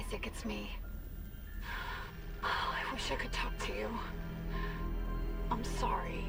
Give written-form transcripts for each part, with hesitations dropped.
Isaac, it's me. Oh, I wish I could talk to you. I'm sorry.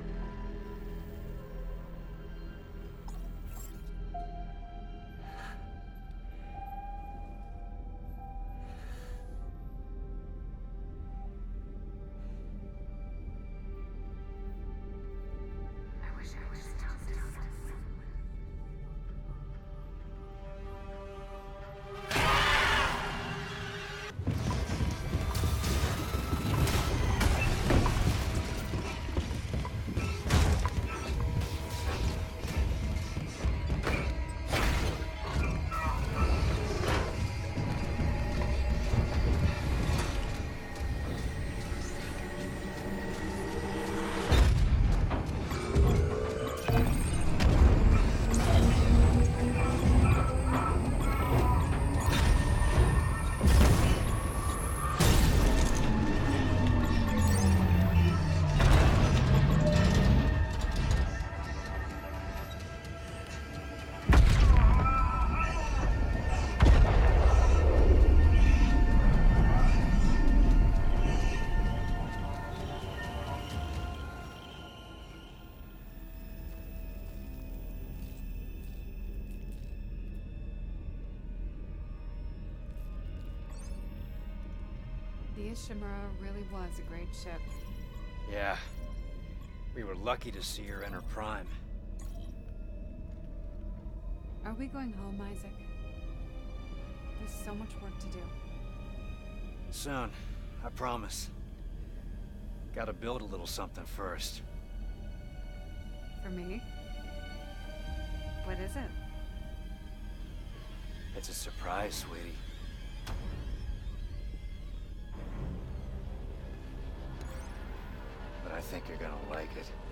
The Ishimura really was a great ship. Yeah. We were lucky to see her in her prime. Are we going home, Isaac? There's so much work to do. Soon, I promise. Gotta build a little something first. For me? What is it? It's a surprise, sweetie. But I think you're gonna like it.